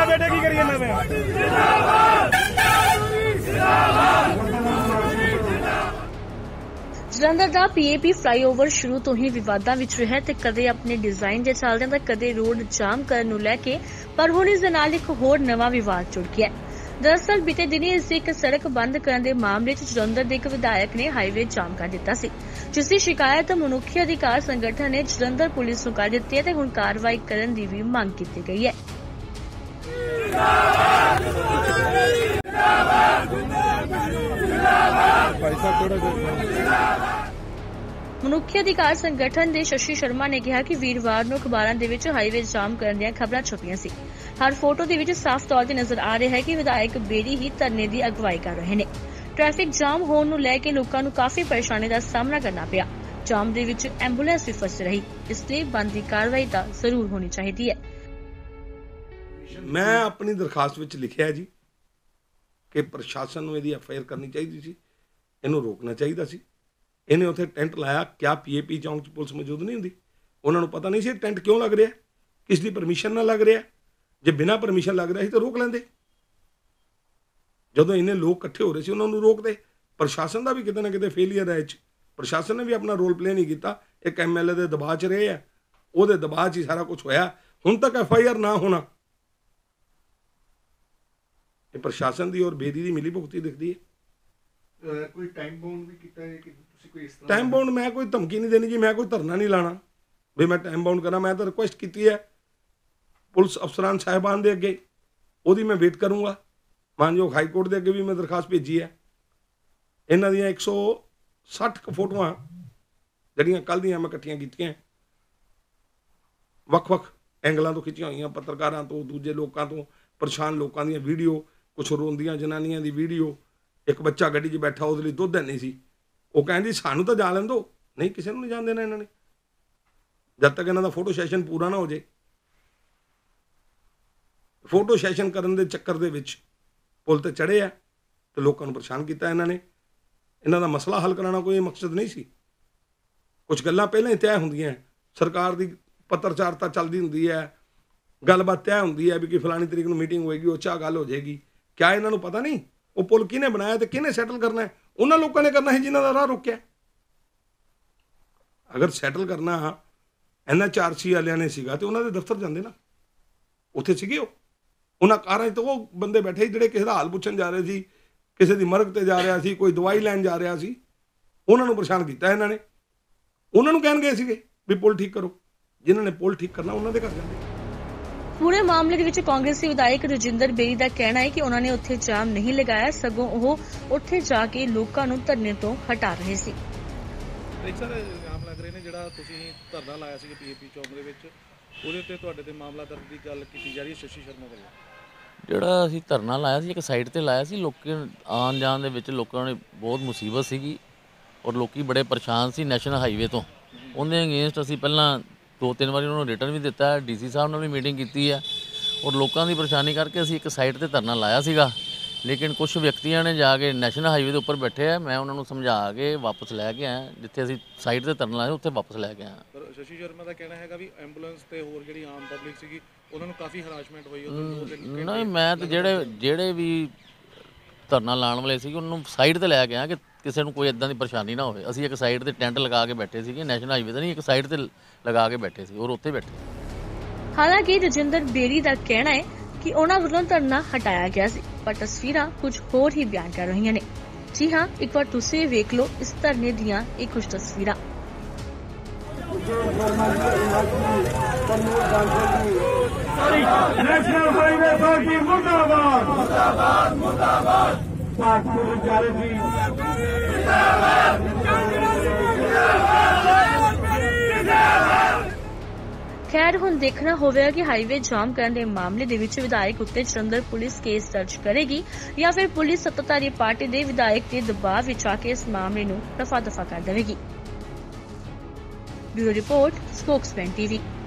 ਆ ਬੇਟੇ ਕੀ ਕਰੀ ਜਾਂਦੇ ਨੇ? ਜਲੰਧਰ ਦਾ ਪੀਏਪੀ ਫਲਾਈਓਵਰ ਸ਼ੁਰੂ ਤੋਂ ਹੀ ਵਿਵਾਦਾਂ ਵਿੱਚ ਰਿਹਾ ਤੇ ਕਦੇ ਆਪਣੇ ਡਿਜ਼ਾਈਨ ਦੇ ਚੱਲਦਿਆਂ ਤਾਂ ਕਦੇ ਰੋਡ ਜਾਮ ਕਰਨ ਨੂੰ ਲੈ ਕੇ, ਪਰ ਹੁਣ ਇਸ ਦੇ ਨਾਲ ਇੱਕ ਹੋਰ ਨਵਾਂ ਵਿਵਾਦ ਜੁੜ ਗਿਆ ਹੈ। ਦਰਅਸਲ ਬੀਤੇ ਦਿਨੀ ਇਸ ਦੀ ਇੱਕ ਸੜਕ ਬੰਦ ਕਰਨ ਦੇ ਮਾਮਲੇ 'ਚ ਜਲੰਧਰ ਦੇ ਇੱਕ ਵਿਧਾਇਕ ਨੇ ਹਾਈਵੇ ਜਾਮ ਕਰ ਦਿੱਤਾ ਸੀ, ਜਿਸ ਦੀ ਸ਼ਿਕਾਇਤ ਮਨੁੱਖੀ ਅਧਿਕਾਰ ਸੰਗਠਨ ਨੇ ਜਲੰਧਰ ਪੁਲਿਸ ਨੂੰ ਕਰ ਦਿੱਤੀ ਹੈ ਤੇ ਹੁਣ ਕਾਰਵਾਈ ਕਰਨ ਦੀ ਵੀ ਮੰਗ ਕੀਤੀ ਗਈ ਹੈ। ਮਨੁੱਖੀ ਅਧਿਕਾਰ ਸੰਗਠਨ ਦੇ ਸ਼ਸ਼ੀ ਸ਼ਰਮਾ ਨੇ ਕਿਹਾ ਕਿ ਵੀਰਵਾਰ ਨੂੰ ਅਖਬਾਰਾਂ ਦੇ ਵਿੱਚ ਹਾਈਵੇ ਜਾਮ ਕਰਨ ਦੀਆਂ ਖਬਰਾਂ ਛਪੀਆਂ ਸੀ। ਹਰ ਫੋਟੋ ਦੇ ਵਿੱਚ ਸਾਫ਼ ਤੌਰ ਤੇ ਨਜ਼ਰ ਆ ਰਿਹਾ ਹੈ ਕਿ ਵਿਧਾਇਕ ਬੇਰੀ ਹੀ ਧਰਨੇ ਦੀ ਅਗਵਾਈ ਕਰ ਰਹੇ ਨੇ। ਟ੍ਰੈਫਿਕ ਜਾਮ ਹੋਣ ਨੂੰ ਲੈ ਕੇ ਲੋਕਾਂ ਨੂੰ ਕਾਫੀ ਪਰੇਸ਼ਾਨੀ ਦਾ ਸਾਹਮਣਾ ਕਰਨਾ ਪਿਆ। ਜਾਮ ਦੇ ਵਿੱਚ ਐਂਬੂਲੈਂਸ ਵੀ ਫਸ ਰਹੀ, ਇਸ ਲਈ ਬਣਦੀ ਕਾਰਵਾਈ ਤਾਂ ਜ਼ਰੂਰ ਹੋਣੀ ਚਾਹੀਦੀ ਹੈ। ਮੈਂ ਆਪਣੀ ਦਰਖਾਸਤ ਵਿੱਚ ਲਿਖਿਆ ਜੀ ਕਿ ਪ੍ਰਸ਼ਾਸਨ ਨੂੰ ਇਹਦੀ ਐਫਆਈਆਰ ਕਰਨੀ ਚਾਹੀਦੀ ਸੀ, ਇਹਨੂੰ ਰੋਕਣਾ ਚਾਹੀਦਾ ਸੀ। ਇਹਨੇ ਉੱਥੇ ਟੈਂਟ ਲਾਇਆ, ਕਿਆ ਪੀਏਪੀ ਚੌਂਕ 'ਚ ਪੁਲਿਸ ਮੌਜੂਦ ਨਹੀਂ ਹੁੰਦੀ? ਉਹਨਾਂ ਨੂੰ ਪਤਾ ਨਹੀਂ ਸੀ ਟੈਂਟ ਕਿਉਂ ਲੱਗ ਰਿਹਾ, ਕਿਸ ਦੀ ਪਰਮਿਸ਼ਨ ਨਾਲ ਲੱਗ ਰਿਹਾ। ਜੇ ਬਿਨਾਂ ਪਰਮਿਸ਼ਨ ਲੱਗ ਰਿਹਾ ਸੀ ਤਾਂ ਰੋਕ ਲੈਂਦੇ। ਜਦੋਂ ਇੰਨੇ ਲੋਕ ਇਕੱਠੇ ਹੋ ਰਹੇ ਸੀ ਉਹਨਾਂ ਨੂੰ ਰੋਕਦੇ। ਪ੍ਰਸ਼ਾਸਨ ਦਾ ਵੀ ਕਿਤੇ ਨਾ ਕਿਤੇ ਫੇਲੀਅਰ ਹੈ ਇਹ 'ਚ। ਪ੍ਰਸ਼ਾਸਨ ਨੇ ਵੀ ਆਪਣਾ ਰੋਲ ਪਲੇ ਨਹੀਂ ਕੀਤਾ। ਇੱਕ ਐਮਐਲਏ ਦੇ ਦਬਾਅ 'ਚ ਰਹੇ ਆ, ਉਹਦੇ ਦਬਾਅ 'ਚ ਹੀ ਸਾਰਾ ਕੁਝ ਹੋਇਆ। ਹੁਣ ਤੱਕ ਐਫਆਈਆਰ ਨਾ ਹੋਣਾ, ਇਹ ਪ੍ਰਸ਼ਾਸਨ ਦੀ ਔਰ ਬੇਦੀ ਦੀ ਮਿਲੀ ਭੁਗਤੀ ਦਿਖਦੀ ਹੈ। ਕੋਈ ਟਾਈਮ ਬਾਉਂਡ ਵੀ ਕੀਤਾ ਹੈ ਕਿ ਤੁਸੀਂ ਕੋਈ ਇਸ ਤਰ੍ਹਾਂ ਟਾਈਮ ਬਾਉਂਡ ਮੈਂ ਕੋਈ ਧਮਕੀ ਨਹੀਂ ਦੇਣੀ ਜੀ, ਮੈਂ ਕੋਈ ਧਰਨਾ ਨਹੀਂ ਲਾਣਾ ਵੀ ਮੈਂ ਟਾਈਮ ਬਾਉਂਡ ਕਰਾਂ। ਮੈਂ ਤਾਂ ਰਿਕੁਐਸਟ ਕੀਤੀ ਹੈ ਪੁਲਿਸ ਅਫਸਰਾਂ ਸਾਹਿਬਾਨ ਦੇ ਅੱਗੇ, ਉਹਦੀ ਮੈਂ ਵੇਟ ਕਰੂੰਗਾ। ਮਾਨਯੋਗ ਹਾਈ ਕੋਰਟ ਦੇ ਅੱਗੇ ਵੀ ਮੈਂ ਦਰਖਾਸਤ ਭੇਜੀ ਹੈ। ਇਹਨਾਂ ਦੀਆਂ 160 ਫੋਟੋਆਂ ਜਿਹੜੀਆਂ ਕੱਲ੍ਹ ਦੀਆਂ ਮੈਂ ਇਕੱਠੀਆਂ ਕੀਤੀਆਂ, ਵੱਖ-ਵੱਖ ਐਂਗਲਾਂ ਤੋਂ ਖਿੱਚੀਆਂ ਹੋਈਆਂ, ਪੱਤਰਕਾਰਾਂ ਤੋਂ, ਦੂਜੇ ਲੋਕਾਂ ਤੋਂ, ਪਰੇਸ਼ਾਨ ਲੋਕਾਂ ਦੀਆਂ ਵੀਡੀਓ, ਕੁਛ ਰੋਂਦੀਆਂ ਜਨਾਨੀਆਂ ਦੀ ਵੀਡੀਓ। ਇੱਕ ਬੱਚਾ ਗੱਡੀ 'ਚ ਬੈਠਾ, ਉਹਦੇ ਲਈ ਦੁੱਧ ਨਹੀਂ ਸੀ, ਉਹ ਕਹਿੰਦੀ ਸਾਨੂੰ ਤਾਂ ਜਾਣ ਲੈਣ ਦਿਓ। ਨਹੀਂ, ਕਿਸੇ ਨੂੰ ਨਹੀਂ ਜਾਣ ਦੇਣਾ ਇਹਨਾਂ ਨੇ ਜਦ ਤੱਕ ਇਹਨਾਂ ਦਾ ਫੋਟੋ ਸੈਸ਼ਨ ਪੂਰਾ ਨਾ ਹੋ ਜੇ। ਫੋਟੋ ਸੈਸ਼ਨ ਕਰਨ ਦੇ ਚੱਕਰ ਦੇ ਵਿੱਚ ਪੁਲ ਤੇ ਚੜ੍ਹੇ ਆ ਤੇ ਲੋਕਾਂ ਨੂੰ ਪਰੇਸ਼ਾਨ ਕੀਤਾ ਇਹਨਾਂ ਨੇ। ਇਹਨਾਂ ਦਾ ਮਸਲਾ ਹੱਲ ਕਰਾਉਣਾ ਕੋਈ ਮਕਸਦ ਨਹੀਂ ਸੀ। ਕੁਛ ਗੱਲਾਂ ਪਹਿਲਾਂ ਹੀ ਤੈਅ ਹੁੰਦੀਆਂ, ਸਰਕਾਰ ਦੀ ਪੱਤਰਚਾਰਤਾ ਚੱਲਦੀ ਹੁੰਦੀ ਹੈ, ਗੱਲਬਾਤ ਤੈਅ ਹੁੰਦੀ ਹੈ ਵੀ ਕਿ ਫਲਾਣੀ ਤਰੀਕ ਨੂੰ ਮੀਟਿੰਗ ਹੋਏਗੀ, ਉਹ 'ਚ ਗੱਲ ਹੋ ਜਾਏਗੀ। ਕਿਆ ਇਹਨਾਂ ਨੂੰ ਪਤਾ ਨਹੀਂ ਉਹ ਪੁਲ ਕਿਹਨੇ ਬਣਾਇਆ ਤੇ ਕਿਹਨੇ ਸੈਟਲ ਕਰਨਾ ਹੈ? ਉਹਨਾਂ ਲੋਕਾਂ ਨੇ ਕਰਨਾ ਸੀ ਜਿਨ੍ਹਾਂ ਦਾ ਰਾਹ ਰੋਕਿਆ। ਅਗਰ ਸੈਟਲ ਕਰਨਾ NHRC ਵਾਲਿਆਂ ਨੇ ਸੀਗਾ ਤੇ ਉਹਨਾਂ ਦੇ ਦਫ਼ਤਰ ਜਾਂਦੇ ਨਾ, ਉੱਥੇ ਸੀਗੇ ਉਹ। ਉਹਨਾਂ ਕਾਰਾਂ 'ਚ ਤਾਂ ਉਹ ਬੰਦੇ ਬੈਠੇ ਜਿਹੜੇ ਕਿਸੇ ਦਾ ਹਾਲ ਪੁੱਛਣ ਜਾ ਰਹੇ ਸੀ, ਕਿਸੇ ਦੀ ਮਰਗ ਤੇ ਜਾ ਰਿਹਾ ਸੀ, ਕੋਈ ਦਵਾਈ ਲੈਣ ਜਾ ਰਿਹਾ ਸੀ। ਉਹਨਾਂ ਨੂੰ ਪਰੇਸ਼ਾਨ ਕੀਤਾ ਇਹਨਾਂ ਨੇ। ਉਹਨਾਂ ਨੂੰ ਕਹਿਣ ਗਏ ਸੀਗੇ ਵੀ ਪੁਲ ਠੀਕ ਕਰੋ। ਜਿਨ੍ਹਾਂ ਨੇ ਪੁਲ ਠੀਕ ਕਰਨਾ ਉਹਨਾਂ ਦੇ ਘਰ ਜਾਂਦੇ। ਪੂਰੇ ਮਾਮਲੇ ਦੇ ਵਿੱਚ ਕਾਂਗਰਸੀ ਵਿਧਾਇਕ ਰਜਿੰਦਰ ਬੇਰੀ ਦਾ ਕਹਿਣਾ ਹੈ ਕਿ ਉਹਨਾਂ ਨੇ ਉੱਥੇ ਜਾਮ ਨਹੀਂ ਲਗਾਇਆ, ਸਗੋਂ ਉਹ ਉੱਥੇ ਜਾ ਕੇ ਲੋਕਾਂ ਨੂੰ ਧਰਨੇ ਤੋਂ ਹਟਾ ਰਹੇ ਸੀ। ਸਰ ਇਲਜ਼ਾਮ ਲੱਗ ਰਹੇ ਨੇ ਜਿਹੜਾ ਤੁਸੀਂ ਧਰਨਾ ਲਾਇਆ ਸੀ ਪੀਏਪੀ ਚੌਂਕ ਦੇ ਵਿੱਚ, ਉਹਦੇ ਉੱਤੇ ਤੁਹਾਡੇ ਤੇ ਮਾਮਲਾ ਦਰਜ ਦੀ ਗੱਲ ਕੀਤੀ ਜਾ ਰਹੀ ਹੈ ਸ਼ਸ਼ੀ ਸ਼ਰਮਾ ਵੱਲੋਂ। ਜਿਹੜਾ ਅਸੀਂ ਧਰਨਾ ਲਾਇਆ ਸੀ ਇੱਕ ਸਾਈਡ ਤੇ ਲਾਇਆ ਸੀ, ਲੋਕਾਂ ਆਉਣ ਜਾਣ ਦੇ ਵਿੱਚ ਲੋਕਾਂ ਨੇ ਬਹੁਤ ਮੁਸੀਬਤ ਸੀਗੀ ਔਰ ਲੋਕੀ ਬੜੇ ਪਰੇਸ਼ਾਨ ਸੀ ਨੈਸ਼ਨਲ ਹਾਈਵੇ ਤੋਂ। ਉਹਦੇ ਅਗੇਂਸਟ ਅਸੀਂ ਪਹਿਲਾਂ 2-3 ਵਾਰੀ ਉਹਨਾਂ ਨੂੰ ਰਿਟਰਨ ਵੀ ਦਿੱਤਾ, DC ਸਾਹਿਬ ਨਾਲ ਵੀ ਮੀਟਿੰਗ ਕੀਤੀ ਹੈ ਔਰ ਲੋਕਾਂ ਦੀ ਪਰੇਸ਼ਾਨੀ ਕਰਕੇ ਅਸੀਂ ਇੱਕ ਸਾਈਡ ਤੇ ਧਰਨਾ ਲਾਇਆ ਸੀਗਾ। ਲੇਕਿਨ ਕੁਝ ਵਿਅਕਤੀਆਂ ਨੇ ਜਾ ਕੇ ਨੈਸ਼ਨਲ ਹਾਈਵੇ ਦੇ ਉੱਪਰ ਬੈਠੇ ਆ, ਮੈਂ ਉਹਨਾਂ ਨੂੰ ਸਮਝਾ ਕੇ ਵਾਪਸ ਲੈ ਕੇ ਆਇਆ। ਜਿੱਥੇ ਅਸੀਂ ਸਾਈਡ ਤੇ ਧਰਨਾ ਲਾਇਆ ਉੱਥੇ ਵਾਪਸ ਲੈ ਕੇ ਆਇਆ। ਪਰ ਸ਼ਸ਼ੀ ਸ਼ਰਮਾ ਦਾ ਕਹਿਣਾ ਹੈਗਾ ਵੀ ਐਂਬੂਲੈਂਸ ਤੇ ਹੋਰ ਜਿਹੜੀ ਆਮ ਪਬਲਿਕ ਸੀਗੀ ਉਹਨਾਂ ਨੂੰ ਕਾਫੀ ਹਰਾਸਮੈਂਟ ਹੋਈ। ਨਹੀਂ, ਮੈਂ ਤਾਂ ਜਿਹੜੇ ਵੀ ਧਰਨਾ ਲਾਉਣ ਵਾਲੇ ਸੀਗੇ ਉਹਨਾਂ ਨੂੰ ਸਾਈਡ ਤੇ ਲੈ ਕੇ ਆਇਆ ਕਿ ਕਿਸੇ ਨੂੰ ਕੋਈ ਇਦਾਂ ਦੀ ਪਰੇਸ਼ਾਨੀ ਨਾ ਹੋਵੇ। ਅਸੀਂ ਇੱਕ ਸਾਈਡ ਤੇ ਟੈਂਟ ਲਗਾ ਕੇ ਬੈਠੇ ਸੀਗੇ, ਨੈਸ਼ਨਲ ਹਾਈਵੇ ਤੇ ਨਹੀਂ, ਇੱਕ ਸਾਈਡ ਤੇ ਲਗਾ ਕੇ ਬੈਠੇ ਸੀ ਔਰ ਉੱਥੇ ਬੈਠੇ। ਹਾਲਾਂਕਿ ਰਜਿੰਦਰ ਬੇਰੀ ਦਾ ਕਹਿਣਾ ਹੈ ਕਿ ਉਹਨਾਂ ਵੱਲੋਂ ਧਰਨਾ ਹਟਾਇਆ ਗਿਆ ਸੀ, ਪਰ ਤਸਵੀਰਾਂ ਕੁਝ ਹੋਰ ਹੀ ਬਿਆਨ ਕਰ ਰਹੀਆਂ ਨੇ। ਜੀ ਹਾਂ, ਇੱਕ ਵਾਰ ਤੁਸੀਂ ਵੇਖ ਲਓ ਇਸ ਧਰਨੇ ਦੀਆਂ ਇਹ ਕੁਝ ਤਸਵੀਰਾਂ। ਨੈਸ਼ਨਲ ਹਾਈਵੇ ਅਥਾਰਟੀ ਮੁਰਦਾਬਾਦ, ਮੁਰਦਾਬਾਦ, ਮੁਰਦਾਬਾਦ। ਭਾਰਤੀ ਚੈਰਿਟੀ ਖੈਰ, ਹੁਣ ਦੇਖਣਾ ਹੋਵੇਗਾ ਕਿ ਹਾਈਵੇ ਜਾਮ ਕਰਨ ਦੇ ਮਾਮਲੇ ਦੇ ਵਿੱਚ ਵਿਧਾਇਕ ਉੱਤੇ ਜਲੰਧਰ ਪੁਲਿਸ ਕੇਸ ਦਰਜ ਕਰੇਗੀ ਜਾਂ ਫਿਰ ਪੁਲਿਸ ਸੱਤਾਧਾਰੀ ਪਾਰਟੀ ਦੇ ਵਿਧਾਇਕ ਦੇ ਦਬਾਅ ਵਿੱਚ ਆ ਕੇ ਇਸ ਮਾਮਲੇ ਨੂੰ ਰਫਾ ਦਫਾ ਕਰ ਦੇਵੇਗੀ। Bureau report, spokesman TV।